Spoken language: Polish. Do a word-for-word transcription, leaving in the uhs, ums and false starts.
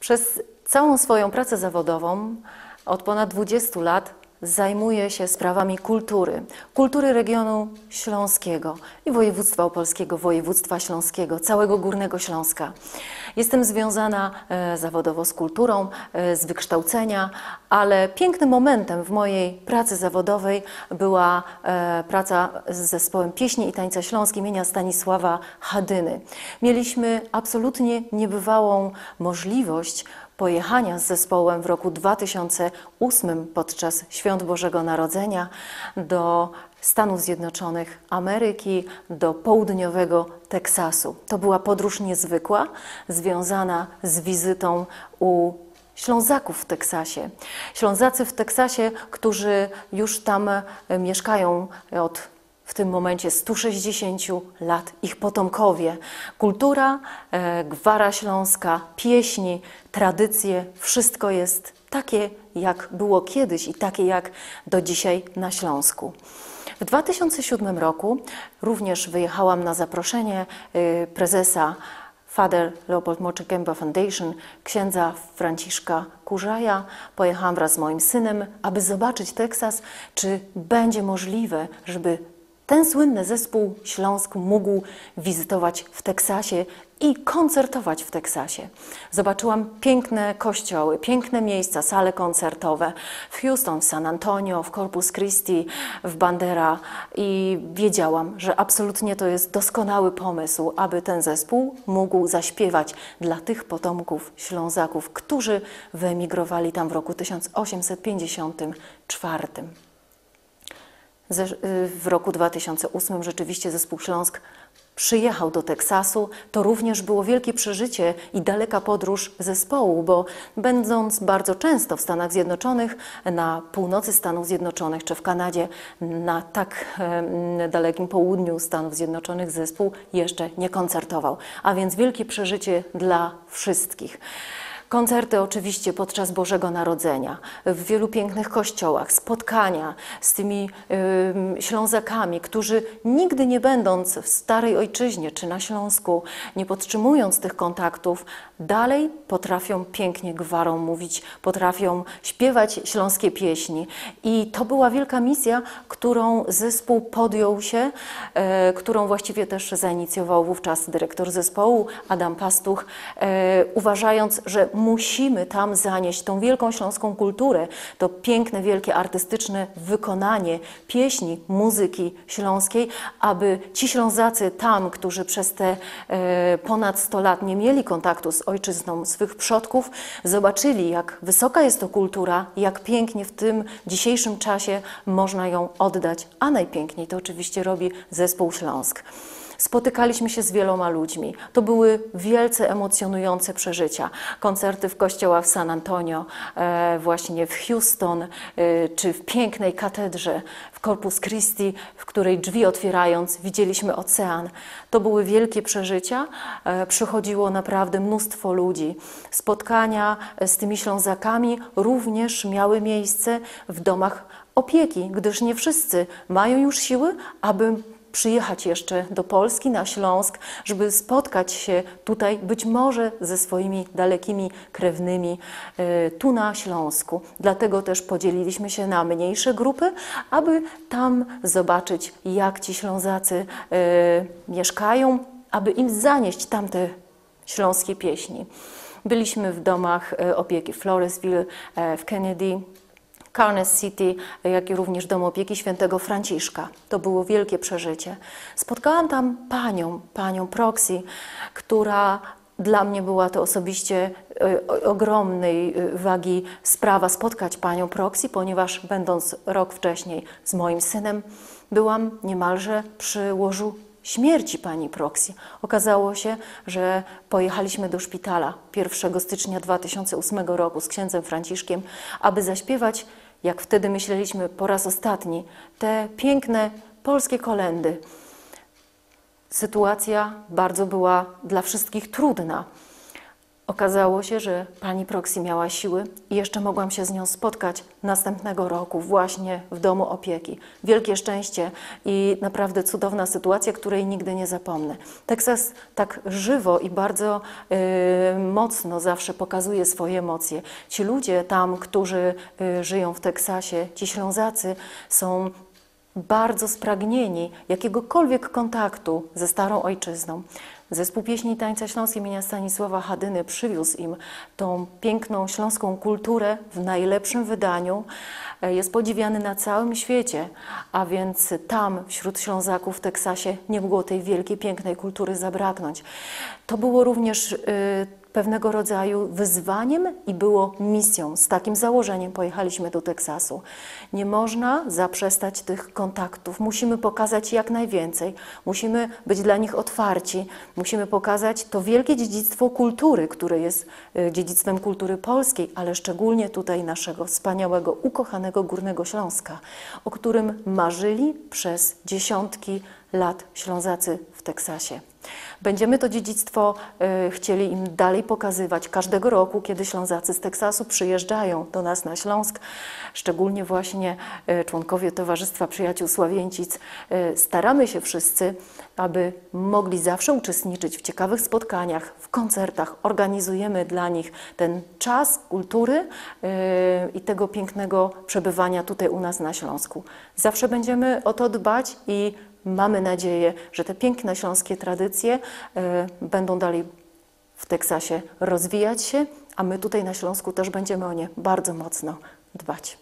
Przez całą swoją pracę zawodową od ponad dwudziestu lat zajmuję się sprawami kultury, kultury regionu śląskiego i województwa opolskiego, województwa śląskiego, całego Górnego Śląska. Jestem związana e, zawodowo z kulturą, e, z wykształcenia, ale pięknym momentem w mojej pracy zawodowej była e, praca z zespołem pieśni i tańca śląskiej imienia Stanisława Hadyny. Mieliśmy absolutnie niebywałą możliwość pojechania z zespołem w roku dwa tysiące ósmym podczas Świąt Bożego Narodzenia do Stanów Zjednoczonych Ameryki, do południowego Teksasu. To była podróż niezwykła, związana z wizytą u Ślązaków w Teksasie. Ślązacy w Teksasie, którzy już tam mieszkają od w tym momencie stu sześćdziesięciu lat, ich potomkowie. Kultura, e, gwara śląska, pieśni, tradycje, wszystko jest takie, jak było kiedyś i takie, jak do dzisiaj na Śląsku. W dwa tysiące siódmym roku również wyjechałam na zaproszenie y, prezesa Father Leopold Moczo Kempa Foundation, księdza Franciszka Kurzaja. Pojechałam wraz z moim synem, aby zobaczyć Teksas, czy będzie możliwe, żeby ten słynny zespół Śląsk mógł wizytować w Teksasie i koncertować w Teksasie. Zobaczyłam piękne kościoły, piękne miejsca, sale koncertowe w Houston, w San Antonio, w Corpus Christi, w Bandera i wiedziałam, że absolutnie to jest doskonały pomysł, aby ten zespół mógł zaśpiewać dla tych potomków Ślązaków, którzy wyemigrowali tam w roku tysiąc osiemset pięćdziesiątym czwartym. W roku dwa tysiące ósmym rzeczywiście zespół Śląsk przyjechał do Teksasu. To również było wielkie przeżycie i daleka podróż zespołu, bo będąc bardzo często w Stanach Zjednoczonych, na północy Stanów Zjednoczonych czy w Kanadzie, na tak e, dalekim południu Stanów Zjednoczonych zespół jeszcze nie koncertował. A więc wielkie przeżycie dla wszystkich. Koncerty oczywiście podczas Bożego Narodzenia, w wielu pięknych kościołach, spotkania z tymi y, Ślązakami, którzy nigdy nie będąc w starej ojczyźnie czy na Śląsku, nie podtrzymując tych kontaktów, dalej potrafią pięknie gwarą mówić, potrafią śpiewać śląskie pieśni. I to była wielka misja, którą zespół podjął się, y, którą właściwie też zainicjował wówczas dyrektor zespołu Adam Pastuch, y, uważając, że musimy tam zanieść tą wielką śląską kulturę, to piękne, wielkie, artystyczne wykonanie pieśni, muzyki śląskiej, aby ci Ślązacy tam, którzy przez te e, ponad sto lat nie mieli kontaktu z ojczyzną swych przodków, zobaczyli, jak wysoka jest to kultura, jak pięknie w tym dzisiejszym czasie można ją oddać, a najpiękniej to oczywiście robi zespół Śląsk. Spotykaliśmy się z wieloma ludźmi. To były wielce emocjonujące przeżycia. Koncerty w kościołach w San Antonio, e, właśnie w Houston, e, czy w pięknej katedrze w Corpus Christi, w której drzwi otwierając widzieliśmy ocean. To były wielkie przeżycia. E, przychodziło naprawdę mnóstwo ludzi. Spotkania z tymi Ślązakami również miały miejsce w domach opieki, gdyż nie wszyscy mają już siły, aby przyjechać jeszcze do Polski, na Śląsk, żeby spotkać się tutaj być może ze swoimi dalekimi krewnymi y, tu na Śląsku. Dlatego też podzieliliśmy się na mniejsze grupy, aby tam zobaczyć, jak ci Ślązacy y, mieszkają, aby im zanieść tamte śląskie pieśni. Byliśmy w domach y, opieki Floresville, y, w Kennedy, Carnes City, jak i również Dom Opieki Świętego Franciszka. To było wielkie przeżycie. Spotkałam tam panią, panią Proxy, która dla mnie była to osobiście y, ogromnej y, wagi sprawa spotkać panią Proxy, ponieważ będąc rok wcześniej z moim synem, byłam niemalże przy łożu śmierci pani Proxy. Okazało się, że pojechaliśmy do szpitala pierwszego stycznia dwa tysiące ósmego roku z księdzem Franciszkiem, aby zaśpiewać, jak wtedy myśleliśmy po raz ostatni, te piękne polskie kolędy. Sytuacja bardzo była dla wszystkich trudna. Okazało się, że pani Proxy miała siły i jeszcze mogłam się z nią spotkać następnego roku właśnie w domu opieki. Wielkie szczęście i naprawdę cudowna sytuacja, której nigdy nie zapomnę. Teksas tak żywo i bardzo y, mocno zawsze pokazuje swoje emocje. Ci ludzie tam, którzy y, żyją w Teksasie, ci Ślązacy są bardzo spragnieni jakiegokolwiek kontaktu ze starą ojczyzną. Zespół Pieśni i Tańca Śląskie imienia Stanisława Hadyny przywiózł im tą piękną śląską kulturę w najlepszym wydaniu. Jest podziwiany na całym świecie, a więc tam wśród Ślązaków w Teksasie nie mogło tej wielkiej, pięknej kultury zabraknąć. To było również y, pewnego rodzaju wyzwaniem i było misją. Z takim założeniem pojechaliśmy do Teksasu. Nie można zaprzestać tych kontaktów. Musimy pokazać jak najwięcej. Musimy być dla nich otwarci. Musimy pokazać to wielkie dziedzictwo kultury, które jest dziedzictwem kultury polskiej, ale szczególnie tutaj naszego wspaniałego, ukochanego Górnego Śląska, o którym marzyli przez dziesiątki lat Ślązacy w Teksasie. Będziemy to dziedzictwo y, chcieli im dalej pokazywać każdego roku, kiedy Ślązacy z Teksasu przyjeżdżają do nas na Śląsk, szczególnie właśnie y, członkowie Towarzystwa Przyjaciół Sławięcic. Y, staramy się wszyscy, aby mogli zawsze uczestniczyć w ciekawych spotkaniach, w koncertach. Organizujemy dla nich ten czas kultury y, i tego pięknego przebywania tutaj u nas na Śląsku. Zawsze będziemy o to dbać i mamy nadzieję, że te piękne śląskie tradycje y, będą dalej w Teksasie rozwijać się, a my tutaj na Śląsku też będziemy o nie bardzo mocno dbać.